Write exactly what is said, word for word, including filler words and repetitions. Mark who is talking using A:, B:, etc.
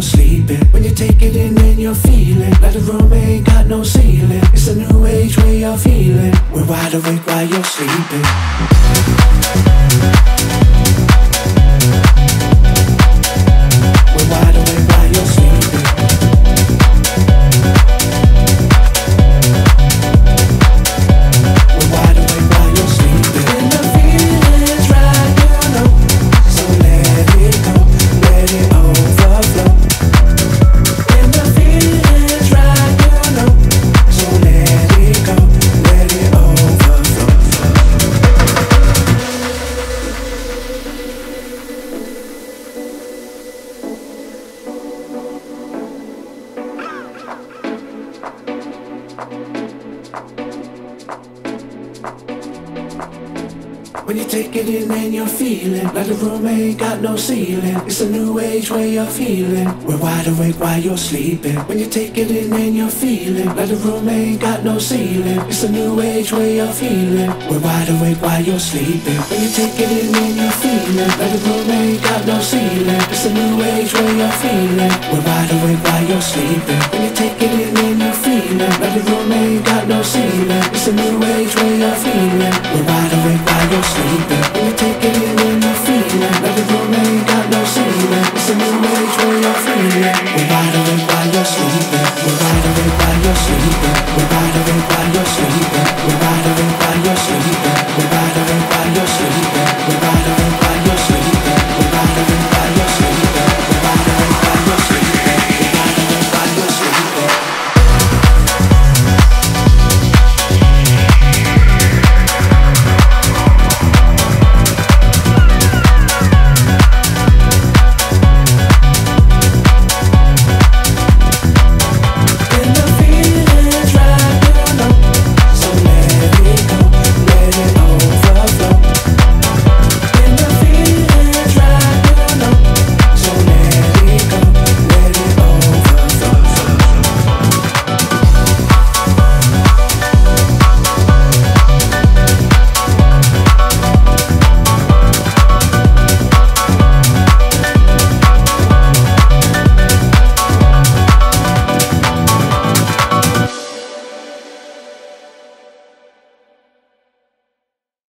A: sleeping. When you take it in and you're feeling like the room ain't got no ceiling. It's a new age way of feeling. We're wide awake while you're sleeping. We're wide awake while you're sleeping. We're wide awake while you're sleeping. When the feeling's right, you know, so let it go, let it overflow. When the feeling's right, you know, so let it go, let it overflow. When you take it in and you're feeling like the room ain't got no ceiling. It's a new age way of feeling. We're wide awake while you're sleeping. When you take it in and you're feeling like the room ain't got no ceiling. It's a new age way of feeling. We're wide awake while you're sleeping. When you take it in and you're feeling like the room ain't got no ceiling. It's a new age way of feeling. We're wide awake while you're sleeping. When you take it in and you're feeling like the room ain't got no ceiling. It's a new age way of feeling. We're wide awake while you're sleeping.